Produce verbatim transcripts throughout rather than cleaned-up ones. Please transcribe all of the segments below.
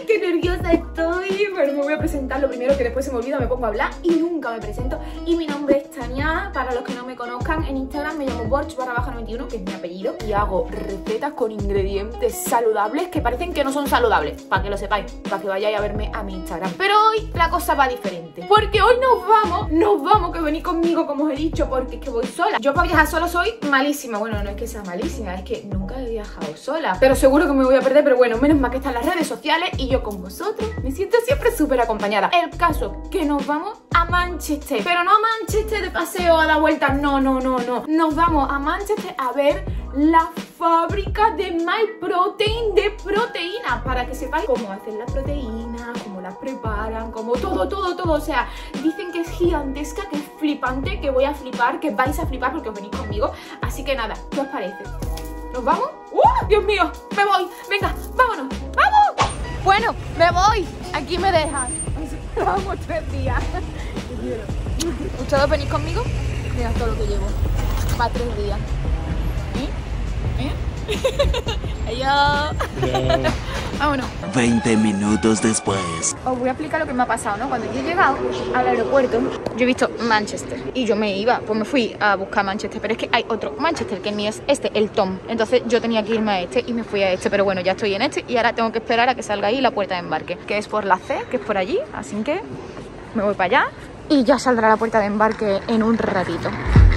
qué nerviosa estoy! Pero me voy a presentar lo primero, que después se me olvida, me pongo a hablar y nunca me presento. Y mi nombre es Tania, para los que no me conozcan, en Instagram me llamo Borch barra baja noventa y uno, que es mi apellido. Y hago recetas con ingredientes saludables que parecen que no son saludables, para que lo sepáis, para que vayáis a verme a mi Instagram. Pero hoy la cosa va diferente, porque hoy nos vamos, nos vamos, que venís conmigo, como os he dicho, porque es que voy sola. Yo para viajar sola soy malísima. Bueno, no es que sea malísima, es que nunca he viajado sola, pero seguro que me voy a perder. Pero bueno, menos mal que están las redes sociales y yo con vosotros me siento siempre súper acompañada. El caso, que nos vamos a Manchester, pero no a Manchester de paseo a dar vueltas, no, no, no, no. Nos vamos a Manchester a ver la fábrica de Myprotein, de proteína, para que sepáis cómo hacen la proteína, cómo las preparan, cómo todo, todo, todo. O sea, dicen que es gigantesca, que es flipante, que voy a flipar, que vais a flipar porque os venís conmigo. Así que nada, ¿qué os parece? ¿Nos vamos? ¡Uh! ¡Dios mío! ¡Me voy! Venga, vámonos, ¡vamos! Bueno, me voy. Aquí me dejan. Vamos tres días. ¿Ustedes venís conmigo? Mira todo lo que llevo. Para tres días. ¿Eh? ¿Eh? Adiós. Vámonos. veinte minutos después. Os voy a explicar lo que me ha pasado, ¿no? Cuando yo he llegado al aeropuerto, yo he visto Manchester y yo me iba, pues me fui a buscar Manchester, pero es que hay otro Manchester, que el mío es este, el Tom. Entonces yo tenía que irme a este y me fui a este, pero bueno, ya estoy en este y ahora tengo que esperar a que salga ahí la puerta de embarque, que es por la C, que es por allí, así que me voy para allá y ya saldrá la puerta de embarque en un ratito.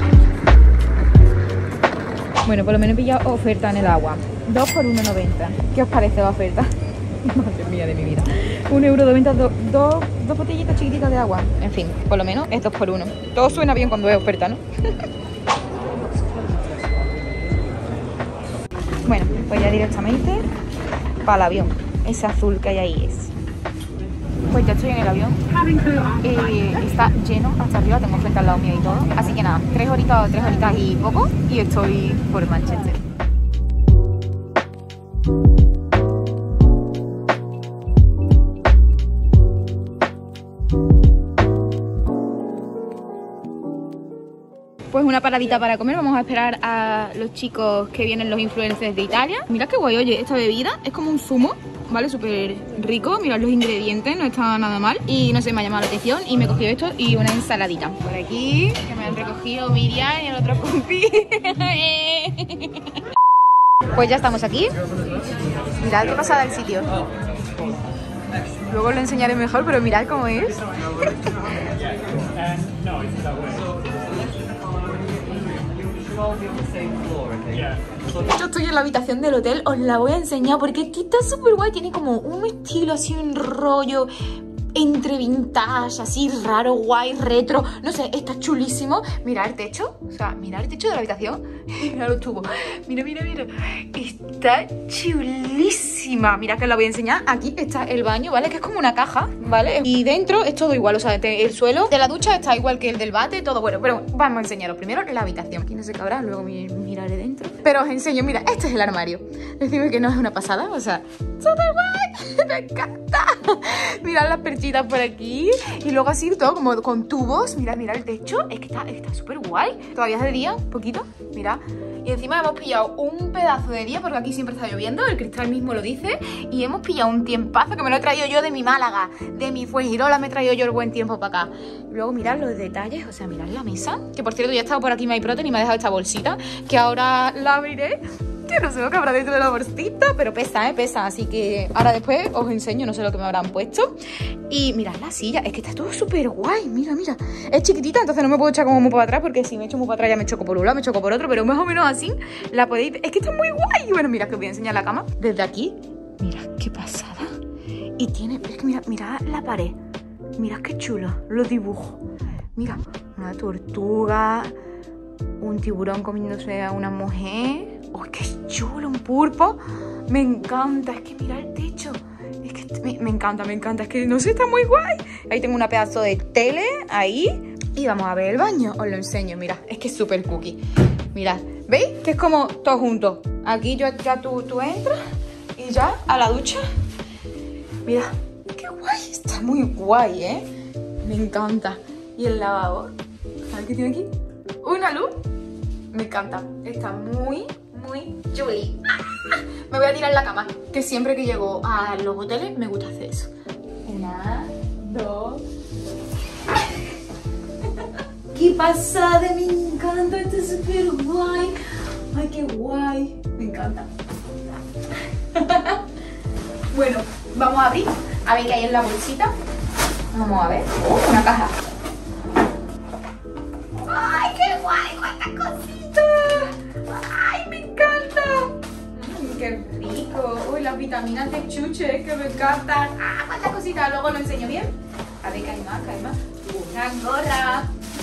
Bueno, por lo menos he pillado oferta en el agua. dos por uno noventa. ¿Qué os parece la oferta? Madre mía de mi vida. un euro noventa, do, do, dos botellitas chiquititas de agua. En fin, por lo menos es dos por uno. Todo suena bien cuando es oferta, ¿no? Bueno, pues ya directamente para el avión. Ese azul que hay ahí es. Pues ya estoy en el avión. Eh, está lleno hasta arriba, tengo gente al lado mío y todo. Así que nada, tres horitas, tres horitas y poco. Y estoy por Manchester. Pues una paradita para comer. Vamos a esperar a los chicos que vienen, los influencers de Italia. Mirad qué guay, oye, esta bebida es como un zumo, ¿vale? Súper rico, mirad los ingredientes, no está nada mal. Y no sé, me ha llamado la atención y me he cogido esto y una ensaladita. Por aquí, que me han recogido Miriam y el otro compi. Pues ya estamos aquí. Mirad qué pasada el sitio. Luego lo enseñaré mejor, pero mirad cómo es. Yo estoy en la habitación del hotel, os la voy a enseñar porque es que está súper guay. Tiene como un estilo así, un rollo entre vintage, así raro, guay, retro. No sé, está chulísimo. Mira el techo, o sea, mira el techo de la habitación. Mira los tubos. Mira, mira, mira. Está chulísima. Mira que os la voy a enseñar. Aquí está el baño, ¿vale? Que es como una caja, ¿vale? Y dentro es todo igual, o sea, el suelo de la ducha está igual que el del bate, todo bueno. Pero vamos a enseñaros primero la habitación. Aquí no se cabrá, luego miraré dentro. Pero os enseño, mira, este es el armario. Decime que no es una pasada, o sea, súper guay. Me encanta. Mirad las perchitas por aquí. Y luego así todo como con tubos. Mirad, mirad el techo. Es que está súper guay. Todavía es de día, un poquito. Mirad. Y encima hemos pillado un pedazo de día, porque aquí siempre está lloviendo, el cristal mismo lo dice. Y hemos pillado un tiempazo que me lo he traído yo de mi Málaga, de mi Fuengirola, me he traído yo el buen tiempo para acá. Luego mirad los detalles, o sea, mirad la mesa. Que por cierto ya ha estado por aquí Myprotein y me ha dejado esta bolsita, que ahora la abriré. Que no sé lo que habrá dentro de la bolsita, pero pesa, ¿eh? Pesa, así que ahora después os enseño, no sé lo que me habrán puesto. Y mirad la silla, es que está todo súper guay, mira, mira. Es chiquitita, entonces no me puedo echar como muy para atrás, porque si me echo muy para atrás ya me choco por un lado, me choco por otro, pero más o menos así la podéis... Es que está muy guay. Bueno, mira, que os voy a enseñar la cama desde aquí. Mira, qué pasada. Y tiene, es que mira, mira la pared. Mira qué chulo, los dibujos. Mira, una tortuga, un tiburón comiéndose a una mujer... ¡Oh, qué chulo! Un pulpo. Me encanta. Es que mira el techo. Es que me, me encanta, me encanta. Es que no sé, está muy guay. Ahí tengo una pedazo de tele. Ahí. Y vamos a ver el baño. Os lo enseño. Mira, es que es súper cookie. Mirad. ¿Veis? Que es como todo junto. Aquí yo, ya tú, tú entras. Y ya a la ducha. Mira. ¡Qué guay! Está muy guay, ¿eh? Me encanta. Y el lavabo. A ver qué tiene aquí. Una luz. Me encanta. Está muy, muy chuli. Me voy a tirar en la cama, que siempre que llego a los hoteles me gusta hacer eso. Una, dos... ¡Qué pasada! Me encanta, esto es súper guay. ¡Ay, qué guay! Me encanta. Bueno, vamos a abrir, a ver qué hay en la bolsita. Vamos a ver. Oh, una caja. ¡Ay, qué guay! ¡Cuántas cositas! ¡Ay, me encanta! Mm, ¡Qué rico! ¡Uy, las vitaminas de chuche que me encantan! ¡Ah, cuántas cositas! Luego lo enseño bien. A ver qué hay más, qué hay más. Una gorra.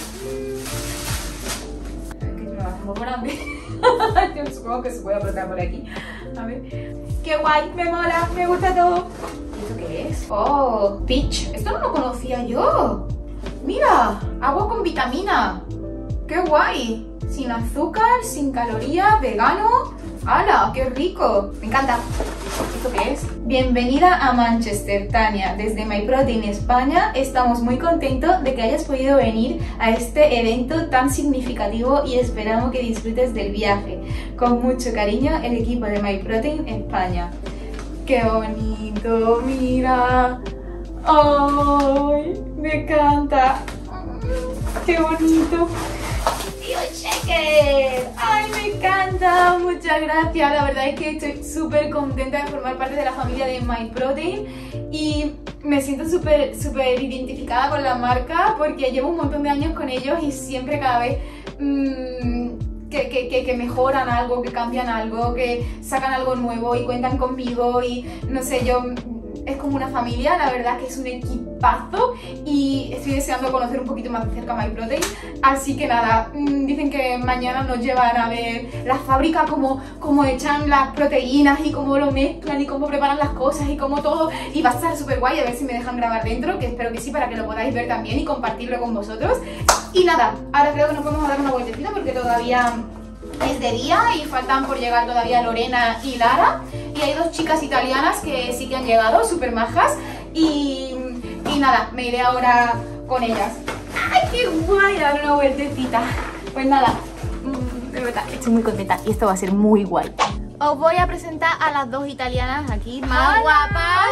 Es que me va a hacer un poco grande. Yo supongo que se puede apretar por aquí. A ver. ¡Qué guay! ¡Me mola! ¡Me gusta todo! ¿Y esto qué es? ¡Oh! Peach. Esto no lo conocía yo. ¡Mira! Agua con vitamina. ¡Qué guay! Sin azúcar, sin calorías, vegano. ¡Hala! ¡Qué rico! Me encanta. ¿Esto qué es? Bienvenida a Manchester, Tania. Desde MyProtein España estamos muy contentos de que hayas podido venir a este evento tan significativo y esperamos que disfrutes del viaje. Con mucho cariño, el equipo de MyProtein España. ¡Qué bonito! ¡Mira! ¡Ay! ¡Me encanta! ¡Qué bonito! ¡Tío Checker! ¡Ay, me encanta! Muchas gracias. La verdad es que estoy súper contenta de formar parte de la familia de MyProtein y me siento súper, súper identificada con la marca porque llevo un montón de años con ellos y siempre cada vez mmm, que, que, que, que mejoran algo, que cambian algo, que sacan algo nuevo y cuentan conmigo y no sé, yo... Es como una familia, la verdad que es un equipazo y estoy deseando conocer un poquito más de cerca MyProtein. Así que nada, dicen que mañana nos llevan a ver la fábrica, cómo, cómo echan las proteínas y cómo lo mezclan y cómo preparan las cosas y cómo todo. Y va a estar súper guay, a ver si me dejan grabar dentro, que espero que sí, para que lo podáis ver también y compartirlo con vosotros. Y nada, ahora creo que nos vamos a dar una vueltecita porque todavía... es de día y faltan por llegar todavía Lorena y Lara y hay dos chicas italianas que sí que han llegado, súper majas y, y nada, me iré ahora con ellas. ¡Ay, qué guay! A dar una vueltecita. Pues nada, de verdad, estoy muy contenta y esto va a ser muy guay. Os voy a presentar a las dos italianas aquí más guapas.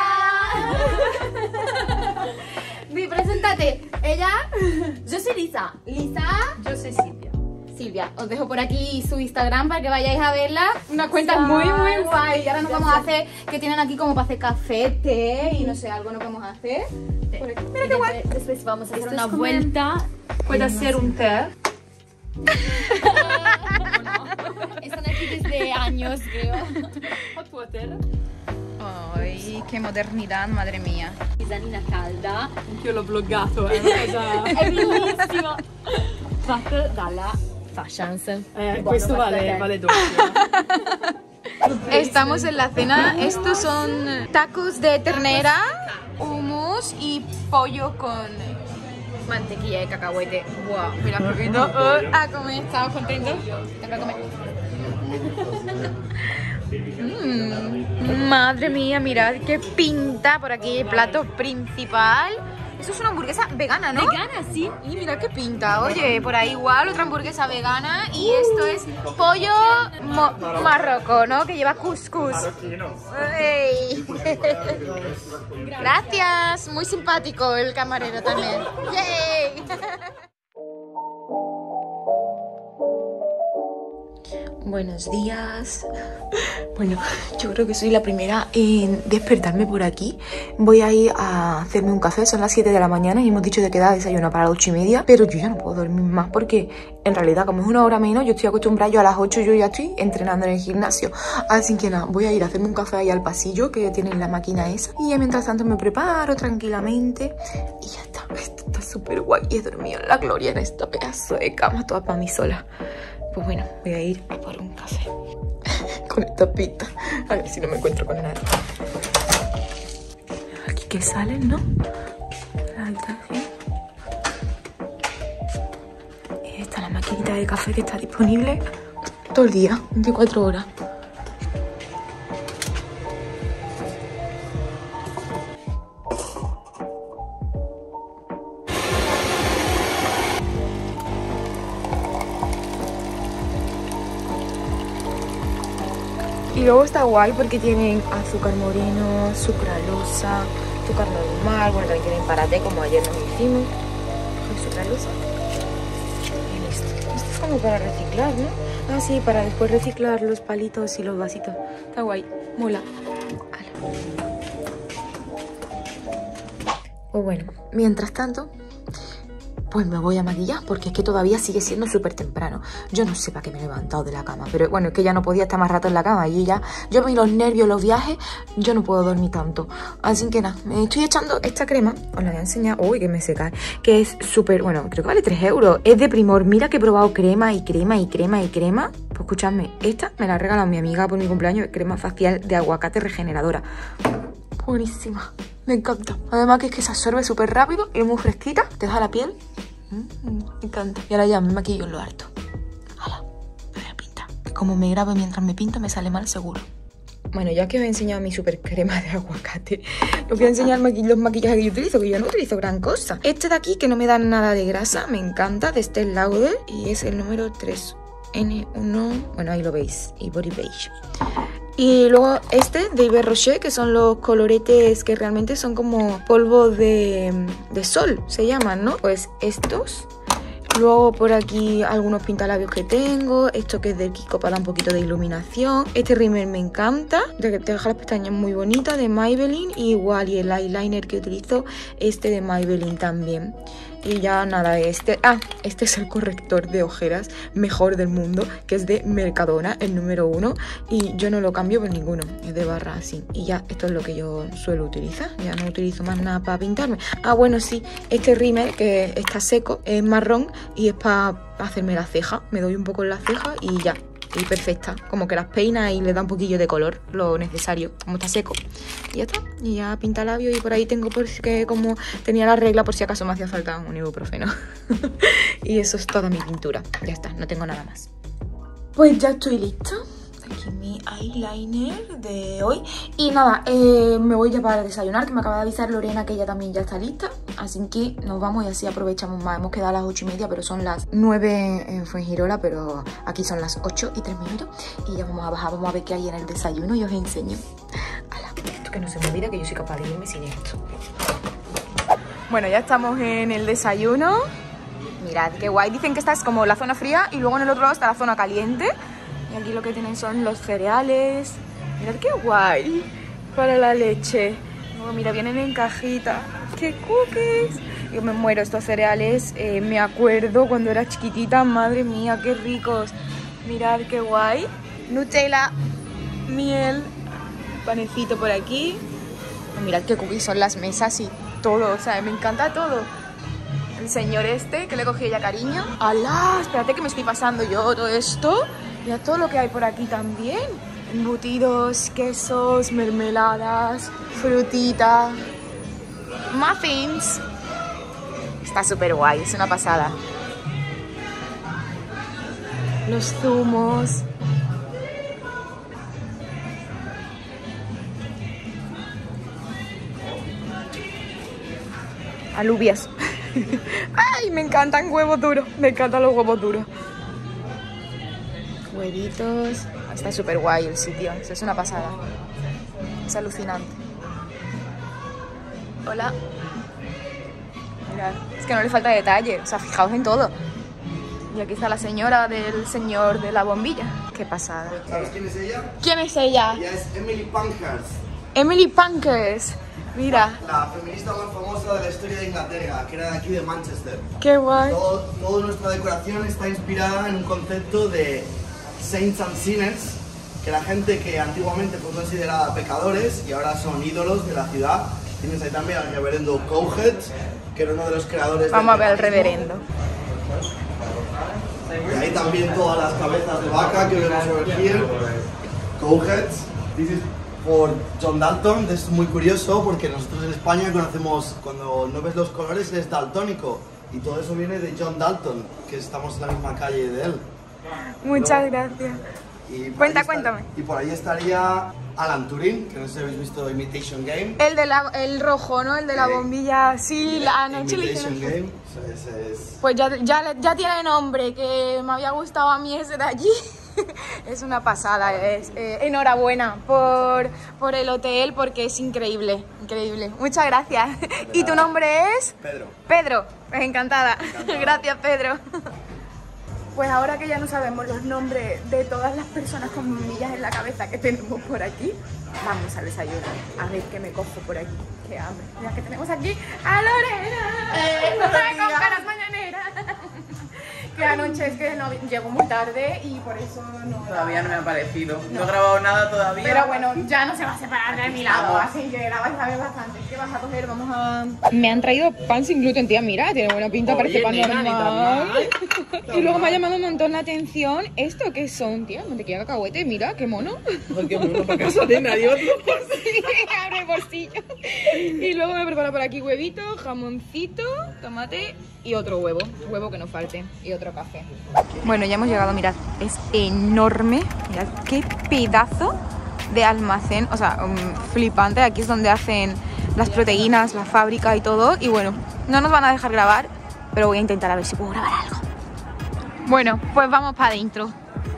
¡Hola! Di, preséntate. Ella, yo soy Lisa. Lisa, yo soy Silvia. Silvia, os dejo por aquí su Instagram para que vayáis a verla. Una cuenta muy muy guay. Y ahora nos vamos a hacer, que tienen aquí como para hacer café, té y no sé, algo nos vamos a hacer. Por aquí. Mira qué guay. Después vamos a hacer una vuelta. Puede ser un té. Están aquí desde años, creo. Hot water. Ay, che modernità, madre mia. Tisanina calda. Anch'io l'ho vloggato, è una cosa... È bellissimo. Fatto dalla Fashions. Eh, questo vale, vale doppio. Estamos en la cena. Estos son tacos de ternera, hummus y pollo con mantequilla y cacahuete. Wow, mira qué rico. A comer, ¿estamos contentos? Venga a comer. Mm, madre mía, mirad qué pinta por aquí el plato principal. Eso es una hamburguesa vegana, ¿no? Vegana, sí. Y mira qué pinta. Oye, por ahí igual otra hamburguesa vegana. Y esto es pollo marroco, ¿no? Que lleva couscous. Hey. Gracias. Muy simpático el camarero también. Yay. Buenos días. Bueno, yo creo que soy la primera en despertarme por aquí. Voy a ir a hacerme un café, son las siete de la mañana y hemos dicho de quedar desayuno para las ocho y media. Pero yo ya no puedo dormir más porque en realidad como es una hora menos, yo estoy acostumbrada, yo a las ocho yo ya estoy entrenando en el gimnasio. Así que nada, voy a ir a hacerme un café ahí al pasillo que tienen la máquina esa. Y ya mientras tanto me preparo tranquilamente y ya está. Esto está súper guay y he dormido en la gloria en esta pedazo de cama toda para mí sola. Pues bueno, voy a ir a por un café con esta pista. A ver si no me encuentro con nadie. Aquí que salen, ¿no? La habitación. Y esta es la maquinita de café que está disponible todo el día, veinticuatro horas. Y luego está guay porque tienen azúcar moreno, sucralosa, azúcar normal, bueno, también tienen parate como ayer nos hicimos. Sucralosa. Y listo. Esto es como para reciclar, ¿no? Ah, sí, para después reciclar los palitos y los vasitos. Está guay, mola. Pues bueno, mientras tanto, pues me voy a maquillar porque es que todavía sigue siendo súper temprano. Yo no sé para qué me he levantado de la cama, pero bueno, es que ya no podía estar más rato en la cama y ya, yo me los nervios, los viajes, yo no puedo dormir tanto. Así que nada, me estoy echando esta crema, os la voy a enseñar, uy, que me se cae, que es súper, bueno, creo que vale tres euros, es de Primor. Mira que he probado crema y crema y crema y crema. Pues escuchadme, esta me la ha regalado mi amiga por mi cumpleaños, crema facial de aguacate regeneradora. Buenísima, me encanta. Además que es que se absorbe súper rápido y es muy fresquita, te deja la piel. Mm, me encanta. Y ahora ya me maquillo en lo harto. ¡Hala! Me voy a pintar. Como me grabo mientras me pinto, me sale mal seguro. Bueno, ya que os he enseñado mi super crema de aguacate, os voy a enseñar maqui los maquillajes que yo utilizo, que yo no utilizo gran cosa. Este de aquí, que no me da nada de grasa, me encanta, de Estée Lauder, y es el número tres N uno. Bueno, ahí lo veis. Y Body Beige. Y luego este de Yves Rocher, que son los coloretes que realmente son como polvo de, de sol, se llaman, ¿no? Pues estos. Luego por aquí algunos pintalabios que tengo. Esto que es del Kiko para dar un poquito de iluminación. Este rímel me encanta, te deja las pestañas muy bonitas, de Maybelline. Y igual, y el eyeliner que utilizo, este de Maybelline también. Y ya nada, este... Ah, este es el corrector de ojeras mejor del mundo, que es de Mercadona, el número uno. Y yo no lo cambio por ninguno, es de barra así. Y ya, esto es lo que yo suelo utilizar. Ya no utilizo más nada para pintarme. Ah, bueno, sí, este rímel que está seco, es marrón y es para hacerme la ceja. Me doy un poco en la ceja y ya. Y perfecta, como que las peina y le da un poquillo de color, lo necesario, como está seco. Y ya está, y ya pinta labios. Y por ahí tengo, porque como tenía la regla, por si acaso me hacía falta un ibuprofeno. Y eso es toda mi pintura, ya está, no tengo nada más. Pues ya estoy lista. Aquí mi eyeliner de hoy. Y nada, eh, me voy ya para desayunar, que me acaba de avisar Lorena que ella también ya está lista. Así que nos vamos y así aprovechamos más. Hemos quedado a las ocho y media, pero son las nueve en Fuengirola, pero aquí son las ocho y tres minutos. Y ya vamos a bajar, vamos a ver qué hay en el desayuno y os enseño. ¡Hala! Esto que no se me olvida, que yo soy capaz de irme sin esto. Bueno, ya estamos en el desayuno. Mirad qué guay. Dicen que esta es como la zona fría y luego en el otro lado está la zona caliente. Y aquí lo que tienen son los cereales. Mirad qué guay. Para la leche. Luego, mira, vienen en cajita. ¡Qué cookies! Yo me muero estos cereales. Eh, me acuerdo cuando era chiquitita. Madre mía, qué ricos. Mirad qué guay. Nutella, miel, panecito por aquí. Oh, mirad qué cookies son las mesas y todo. O sea, me encanta todo. El señor este, que le cogí ya cariño. ¡Hala! Espérate que me estoy pasando yo todo esto. Mira todo lo que hay por aquí también. Embutidos, quesos, mermeladas, frutita, muffins. Está súper guay, es una pasada. Los zumos. Alubias. ¡Ay! Me encantan huevos duros. Me encantan los huevos duros. Huevitos. Está súper guay el sitio. Eso es una pasada. Es alucinante. Hola. Mirad, es que no le falta detalle. O sea, fijaos en todo. Y aquí está la señora del señor de la bombilla. Qué pasada. ¿Sabes quién es ella? ¿Quién es ella? Ella es Emily Pankhurst. Emily Pankhurst. Mira. La feminista más famosa de la historia de Inglaterra, que era de aquí de Manchester. Qué guay. Todo, toda nuestra decoración está inspirada en un concepto de Saints and Sinners, que la gente que antiguamente fue considerada pecadores y ahora son ídolos de la ciudad. Tienes ahí también al reverendo Cowhead, que era uno de los creadores. Vamos a ver al reverendo. Y ahí también todas las cabezas de vaca que vemos over here. Cowhead. This is por John Dalton. Es muy curioso porque nosotros en España conocemos, cuando no ves los colores eres daltónico. Y todo eso viene de John Dalton, que estamos en la misma calle de él. Muchas ¿no? gracias. Y Cuenta, está, cuéntame. Y por ahí estaría Alan Turing, que no sé si habéis visto Imitation Game. El de la, el rojo, ¿no? El de la bombilla. Sí, la noche le Imitation hicieron. Game. Ese es... Pues ya, ya, ya tiene nombre, que me había gustado a mí ese de allí. Es una pasada, es, eh, enhorabuena por, por el hotel porque es increíble, increíble. Muchas gracias. ¿Y tu nombre es? Pedro. Pedro, pues encantada. Encantada. Gracias, Pedro. Pues ahora que ya no sabemos los nombres de todas las personas con millas en la cabeza que tenemos por aquí, vamos al desayuno. A ver qué me cojo por aquí. Qué hambre. Ya que tenemos aquí a Lorena. Eh, no me con caras mañaneras. Que anoche es que no, llegó muy tarde y por eso no... Todavía no me ha aparecido. No, No. he grabado nada todavía. Pero bueno, ya no se va a separar de mi lado, así que la vais a ver bastante. ¿Qué vas a coger? Vamos a... Me han traído pan sin gluten, tía, mira, tiene buena pinta, Oye, parece pan nena, ni tan normal. mal. Y luego me ha llamado un montón la atención, ¿esto qué son, tía? Mantequilla de cacahuete, mira, qué mono. Porque uno para casa de nadie otro. Sí, abre el bolsillo. Y luego me preparo por aquí huevito, jamoncito, tomate y otro huevo, huevo que no falte, y otro café. Bueno, ya hemos llegado, mirad, es enorme, mirad qué pedazo de almacén, o sea, um, flipante. Aquí es donde hacen las proteínas, la fábrica y todo. Y bueno, no nos van a dejar grabar, pero voy a intentar a ver si puedo grabar algo. Bueno, pues vamos para adentro.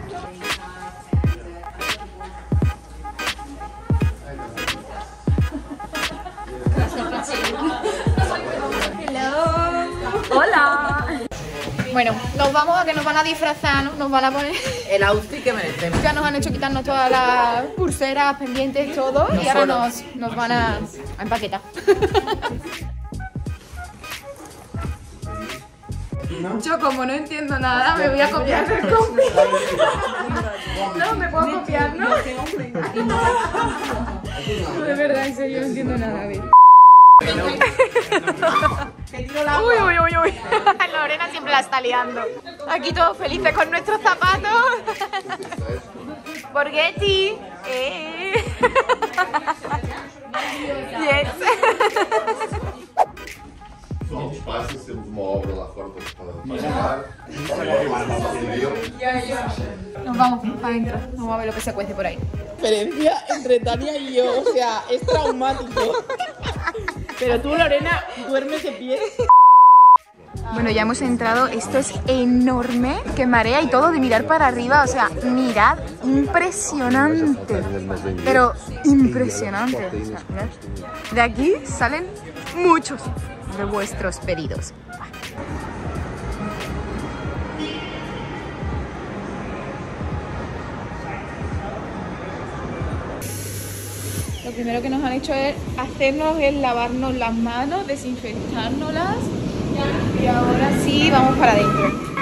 Hola. Bueno, nos vamos a que nos van a disfrazar, ¿no? Nos van a poner... El outfit que merecemos. Ya nos han hecho quitarnos todas las pulseras, pendientes, todo. No y ahora solo. nos, nos van a, a empaquetar. Yo como no entiendo nada, me voy a copiar del copy. No, me puedo copiar, ¿no? No, de verdad, en serio, no entiendo nada. A ver. Uy, uy, uy, uy. Lorena siempre la está liando. Aquí todos felices con nuestros zapatos. Borghetti. Eh. Yes. Pessoal, os passos, temos uma obra lá fora para pagar. Nos vamos para adentro. Vamos a ver lo que se cuece por ahí. La diferencia entre Tania y yo, o sea, es traumático. Pero tú, Lorena, duermes de pie. Bueno, ya hemos entrado. Esto es enorme, que marea y todo de mirar para arriba. O sea, mirad, impresionante. Pero impresionante. O sea, mirad. De aquí salen muchos de vuestros pedidos. Lo primero que nos han hecho es hacernos es lavarnos las manos, desinfectárnoslas y ahora sí vamos para adentro.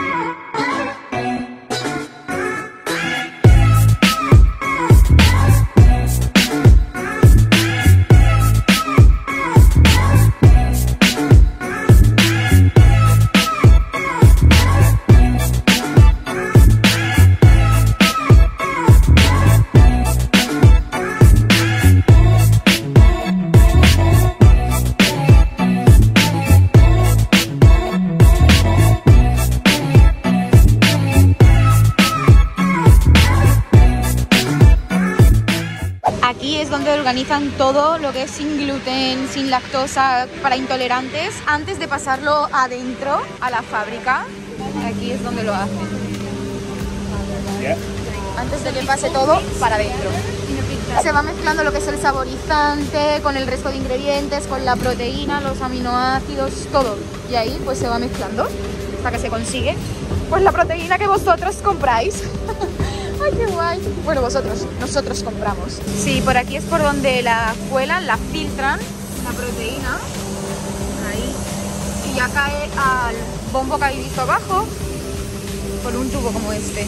Donde organizan todo lo que es sin gluten, sin lactosa, para intolerantes, antes de pasarlo adentro a la fábrica. Aquí es donde lo hacen. Antes de que pase todo para adentro. Se va mezclando lo que es el saborizante con el resto de ingredientes, con la proteína, los aminoácidos, todo. Y ahí pues se va mezclando hasta que se consigue pues la proteína que vosotros compráis. ¡Ay, qué guay! Bueno, vosotros, nosotros compramos. Sí, por aquí es por donde la cuelan, la filtran, la proteína. Ahí. Y ya cae al bombo que habéis visto abajo, por un tubo como este.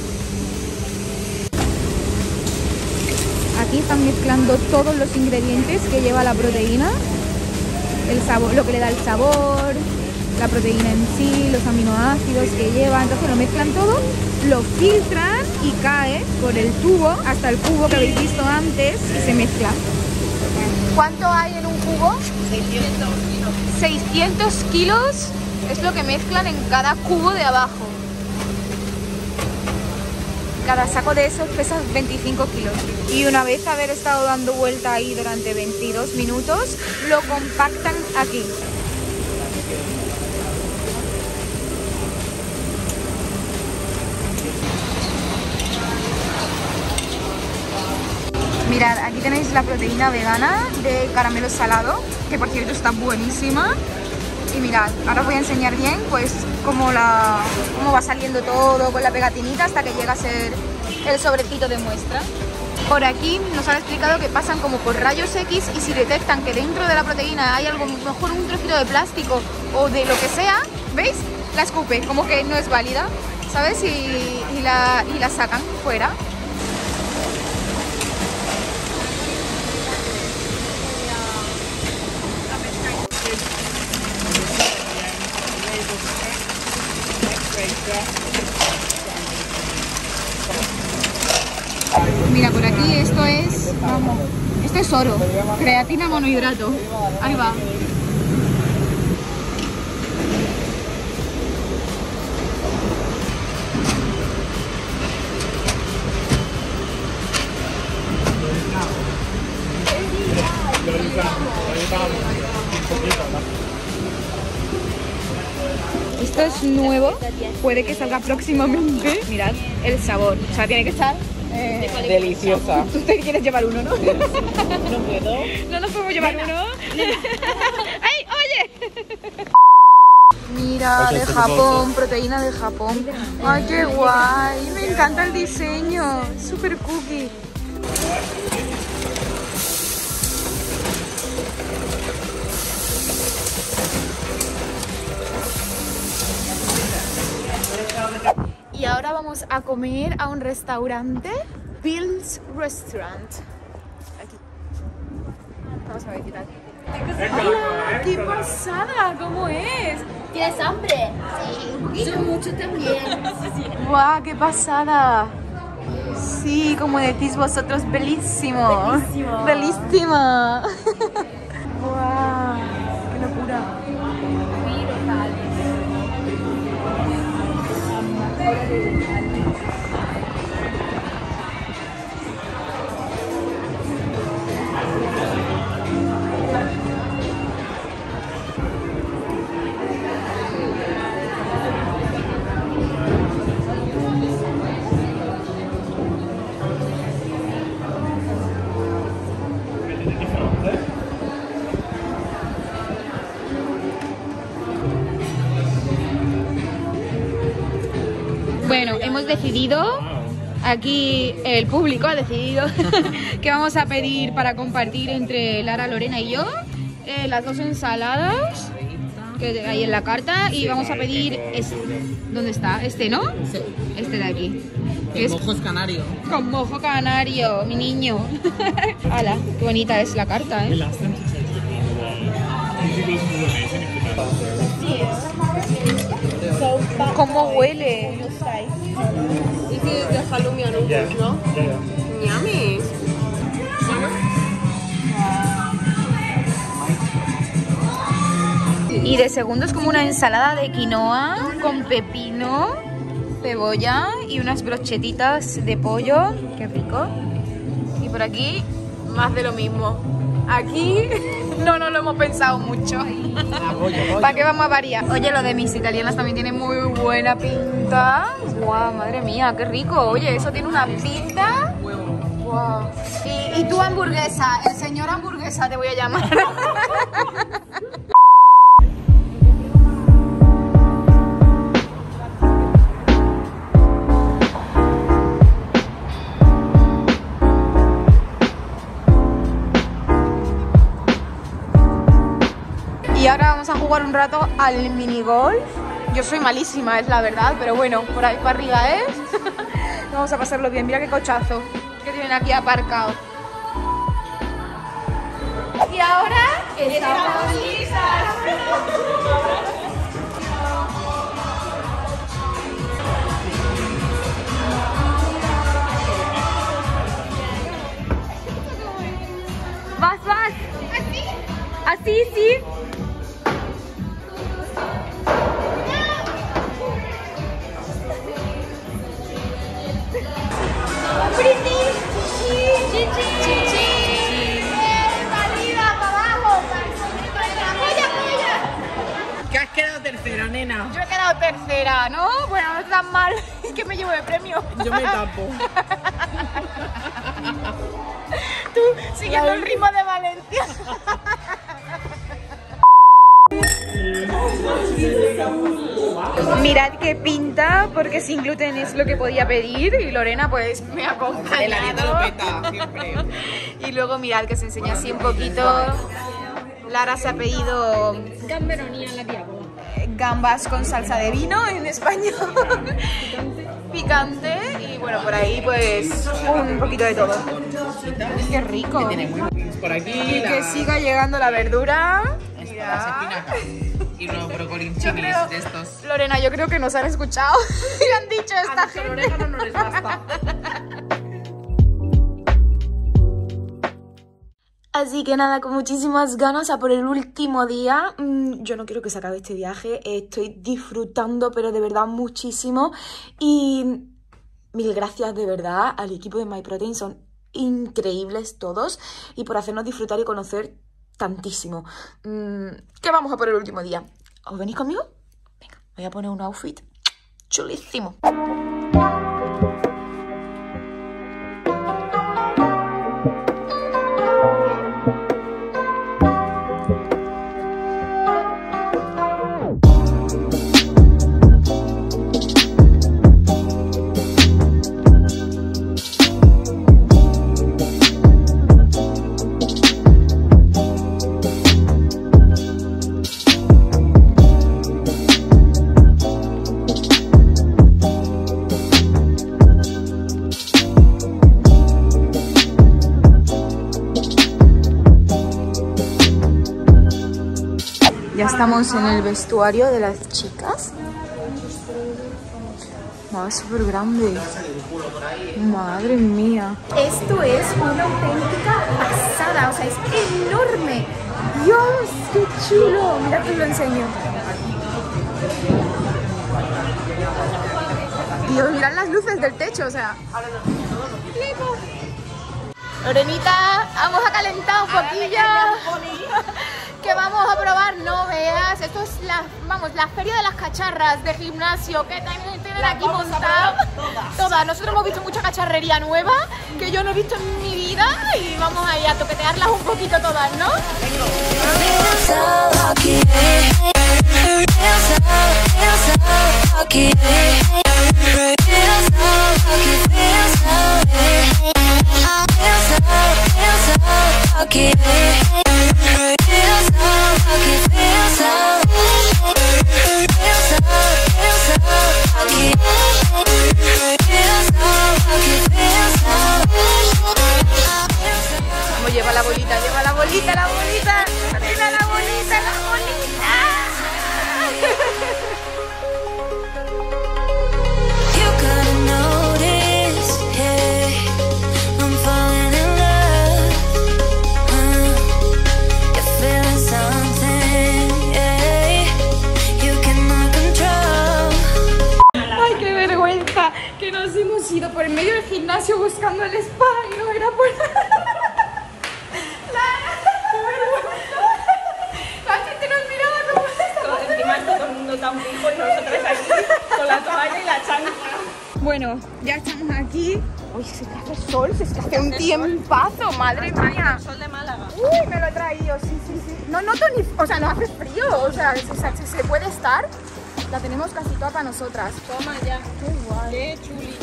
Aquí están mezclando todos los ingredientes que lleva la proteína. El sabor, lo que le da el sabor, la proteína en sí, los aminoácidos que lleva. Entonces lo mezclan todo, lo filtran y cae por el tubo hasta el cubo que habéis visto antes y se mezcla. ¿Cuánto hay en un cubo? seiscientos kilos. seiscientos kilos es lo que mezclan en cada cubo de abajo. Cada saco de esos pesa veinticinco kilos. Y una vez haber estado dando vuelta ahí durante veintidós minutos, lo compactan aquí. tenéis la proteína vegana de caramelo salado, que por cierto está buenísima. Y mirad, ahora os voy a enseñar bien pues cómo, la, cómo va saliendo todo con la pegatinita hasta que llega a ser el sobrecito de muestra. Por aquí nos han explicado que pasan como por rayos X y si detectan que dentro de la proteína hay algo, mejor un trocito de plástico o de lo que sea, ¿veis? La escupe, como que no es válida, ¿sabes? Y, y, la, y la sacan fuera. Mira, por aquí esto es, vamos, esto es oro, creatina monohidrato. Ahí va. Esto es nuevo, puede que salga próximamente. Mirad el sabor, o sea, tiene que estar eh, deliciosa. Tú te quieres llevar uno, ¿no? No puedo. No nos podemos llevar uno. ¡Ay, oye! Mira, de Japón, proteína de Japón. ¡Ay, qué guay! Me encanta el diseño, súper cookie. Y ahora vamos a comer a un restaurante, Bill's Restaurant. Aquí. Vamos a ver qué tal. ¡Hola! ¡Qué pasada! ¿Cómo es? ¿Tienes hambre? Sí, un poquito. Mucho también. ¡Guau! ¡Qué pasada! Sí, como decís vosotros, bellísimo. Bellísimo. Bellísima. ¡Guau! ¡Qué locura! Bueno, hemos decidido, aquí el público ha decidido que vamos a pedir para compartir entre Lara, Lorena y yo eh, las dos ensaladas que hay en la carta y vamos a pedir este. ¿Dónde está? Este, ¿no? Sí. Este de aquí. Con mojos canario. Con mojo canario, mi niño. ¡Hala! Qué bonita es la carta, ¿eh? ¿Cómo huele? This is the halloumi and noodles, ¿no? Yummy. Y de segundo es como una ensalada de quinoa con pepino, cebolla y unas brochetitas de pollo. Qué rico. Y por aquí, más de lo mismo. Aquí no nos lo hemos pensado mucho. ¿Para qué vamos a variar? Oye, lo de mis italianas también tiene muy buena pinta. Guau, madre mía, qué rico. Oye, eso tiene una pinta. Guau. Y, y tu hamburguesa, el señor hamburguesa te voy a llamar. Y ahora vamos a jugar un rato al minigolf. Yo soy malísima, es la verdad, pero bueno, por ahí para arriba, ¿eh? Vamos a pasarlo bien. Mira qué cochazo que tienen aquí aparcado. Y ahora estamos listas. Vas, vas. ¿Así? Así, sí. ¿Qué has quedado tercera, nena? Yo he quedado tercera, ¿no? Bueno, no es tan mal. ¿Qué me llevo de premio? Yo me tapo. ¿Tú? Siguiendo el ritmo de Valencia. Mirad qué pinta, porque sin gluten es lo que podía pedir y Lorena pues me acompaña. La dieta lo peta, siempre. Y luego mirad que se enseña así un poquito. Lara se ha pedido Gamberonía en la diábola. gambas con salsa de vino en español. Picante y bueno, por ahí pues un poquito de todo. Qué rico. Por aquí Y la... que siga llegando la verdura. las Mira. espinacas y los brócolis Yo chilis creo, de estos. Lorena, yo creo que nos han escuchado y han dicho esta gente. orégano no les basta. Así que nada, con muchísimas ganas a por el último día. Mm, Yo no quiero que se acabe este viaje. Estoy disfrutando, pero de verdad muchísimo. Y mil gracias de verdad al equipo de MyProtein. Son increíbles todos. Y por hacernos disfrutar y conocer tantísimo. Mm, Que vamos a por el último día. ¿Os venís conmigo? Venga, voy a poner un outfit chulísimo. Ya estamos en el vestuario de las chicas. Va, súper grande. Madre mía. Esto es una auténtica pasada. O sea, es enorme. Dios, qué chulo. Mira que os lo enseño. Dios, mirad las luces del techo. O sea, flipo. Lorenita, vamos a calentar un poquillo. Que vamos a probar, no veas, esto es la, vamos, la feria de las cacharras de gimnasio que también tienen aquí montada. Todas. Todas, nosotros hemos visto mucha cacharrería nueva que yo no he visto en mi vida y vamos ahí a toquetearlas un poquito todas, ¿no? Como lleva la bolita, lleva la bolita, la bolita, Lorena, la bolita, la bolita. Ay, qué vergüenza que nos hemos ido por el medio del gimnasio buscando el spa y no era por... La gente nos miraba como esta. Encima está todo el mundo tan fijo y nosotros aquí con la toalla y la chancla. Bueno, ya estamos aquí. Uy, se que hace sol, se que hace un tiempazo, madre mía. Sol de Málaga. Uy, me lo he traído, sí, sí, sí. No noto ni, o sea, no hace frío, o sea, se, se, se puede estar. La tenemos casi toda para nosotras. Toma ya. Qué guay. Qué chuli.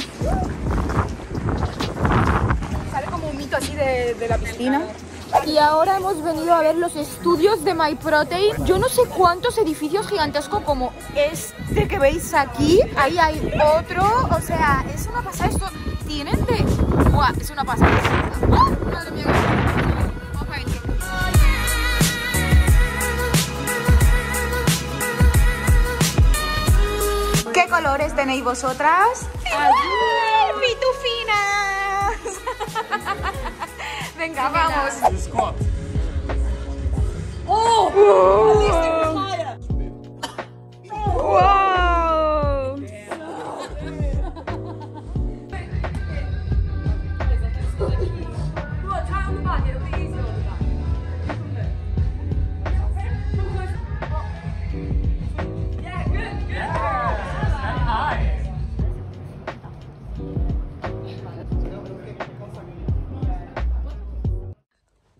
Sale como un mito así de, de la piscina. Y ahora hemos venido a ver los estudios de MyProtein. Yo no sé cuántos edificios gigantescos como este que veis aquí. Ahí hay otro, o sea, es una pasada. Esto tienen de... ¡Buah! Es una pasada. ¡Oh! Madre mía, qué... Vamos para adentro. ¿Qué colores tenéis vosotras? ¡Azul! ¡Pitufinas! Venga, vamos. ¡Oh!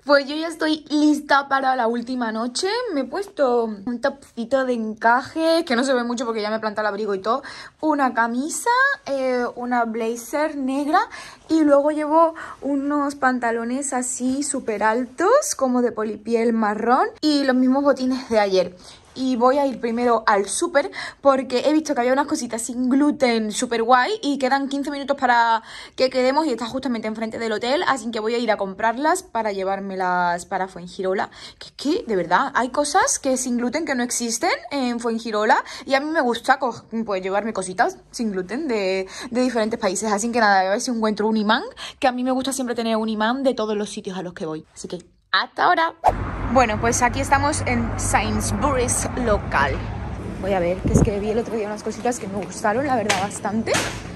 Pues yo ya estoy lista para la última noche. Me he puesto un topcito de encaje, que no se ve mucho porque ya me he plantado el abrigo y todo. Una camisa, eh, una blazer negra y luego llevo unos pantalones así súper altos, como de polipiel marrón, y los mismos botines de ayer. Y voy a ir primero al súper porque he visto que había unas cositas sin gluten súper guay y quedan quince minutos para que quedemos y está justamente enfrente del hotel, así que voy a ir a comprarlas para llevármelas para Fuengirola. Que es que, de verdad, hay cosas que sin gluten que no existen en Fuengirola y a mí me gusta pues llevarme cositas sin gluten de, de diferentes países, así que nada, a ver si encuentro un imán, que a mí me gusta siempre tener un imán de todos los sitios a los que voy, así que hasta ahora. Bueno, pues aquí estamos en Sainsbury's local. Voy a ver, que es que vi el otro día unas cositas que me gustaron, la verdad, bastante.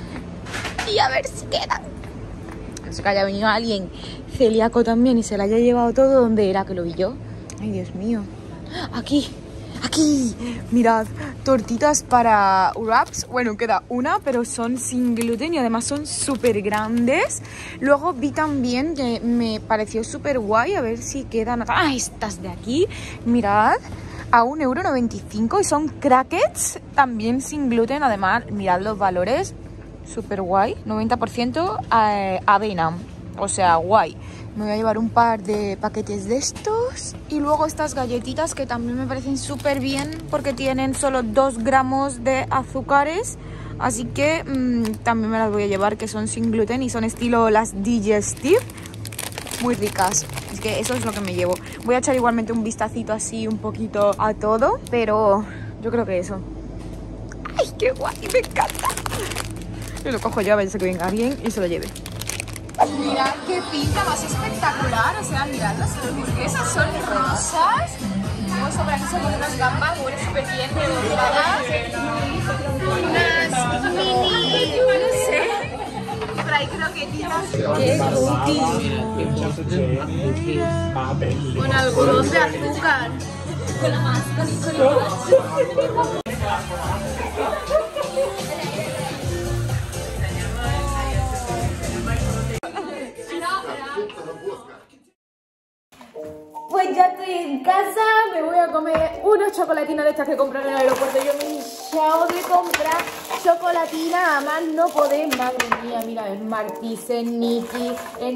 Y a ver si quedan. No sé que haya venido alguien celíaco también y se la haya llevado todo. ¿Dónde era que lo vi yo? Ay, Dios mío. Aquí, aquí. Mirad, tortitas para wraps. Bueno, queda una, pero son sin gluten y además son súper grandes. Luego vi también que me pareció súper guay. A ver si quedan... Ah, estas de aquí. Mirad, a un euro noventa y cinco y son crackers también sin gluten. Además, mirad los valores. Súper guay. noventa por ciento avena. O sea, guay. Me voy a llevar un par de paquetes de estos. Y luego estas galletitas que también me parecen súper bien porque tienen solo dos gramos de azúcares. Así que mmm, también me las voy a llevar, que son sin gluten y son estilo las Digestive. Muy ricas. Es que eso es lo que me llevo. Voy a echar igualmente un vistacito así un poquito a todo, pero yo creo que eso. ¡Ay, qué guay! Me encanta. Yo lo cojo yo a ver si que venga alguien y se lo lleve. Mirad qué pinta más espectacular, o sea, mirad las hamburguesas son rosas. Luego sobre aquí son unas gambas, huele súper bien, redondadas. Unas mini, no sé, por ahí croquetitas. ¡Qué cookies! Con algodón de azúcar. Con la más, con la más. Pues ya estoy en casa, me voy a comer unos chocolatinas de estas que compré en el aeropuerto. Yo me he hinchado de comprar chocolatina a más no poder. Madre mía, mira, Smarties, Niki,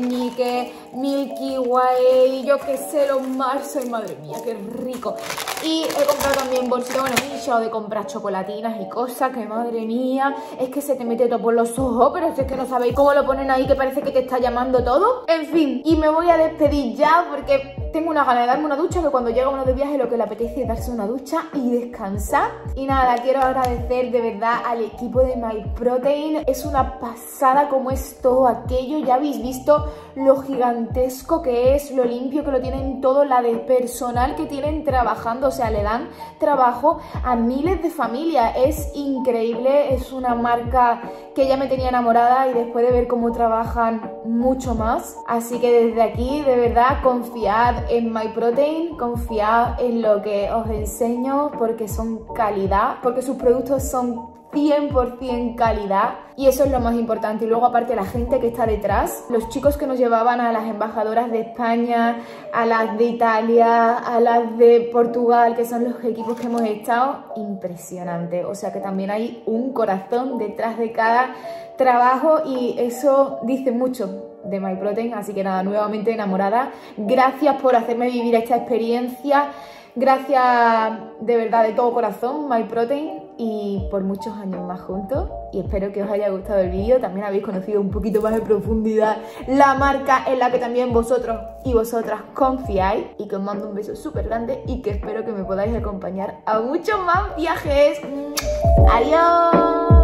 Nike, Milky Way, yo qué sé, los Mars. Ay, madre mía, qué rico. Y he comprado también bolsitas, bueno, me he hinchado de comprar chocolatinas y cosas que, madre mía, es que se te mete todo por los ojos, pero si es que no sabéis cómo lo ponen ahí, que parece que te está llamando todo. En fin, y me voy a despedir ya porque tengo una gana de darme una ducha, que cuando llega uno de viaje lo que le apetece es darse una ducha y descansar. Y nada, quiero agradecer de verdad al equipo de MyProtein. Es una pasada como es todo aquello. Ya habéis visto lo gigantesco que es, lo limpio que lo tienen todo, la de personal que tienen trabajando. O sea, le dan trabajo a miles de familias. Es increíble, es una marca que ya me tenía enamorada y después de ver cómo trabajan mucho más. Así que desde aquí, de verdad, confiad en MyProtein, confiad en lo que os enseño porque son calidad, porque sus productos son cien por cien calidad y eso es lo más importante. Y luego aparte la gente que está detrás, los chicos que nos llevaban a las embajadoras de España, a las de Italia, a las de Portugal, que son los equipos que hemos estado, impresionante. O sea que también hay un corazón detrás de cada trabajo y eso dice mucho de MyProtein. Así que nada, nuevamente enamorada. Gracias por hacerme vivir esta experiencia. Gracias de verdad de todo corazón, MyProtein, y por muchos años más juntos. Y espero que os haya gustado el vídeo. También habéis conocido un poquito más en profundidad la marca en la que también vosotros y vosotras confiáis. Y que os mando un beso súper grande y que espero que me podáis acompañar a muchos más viajes. ¡Adiós!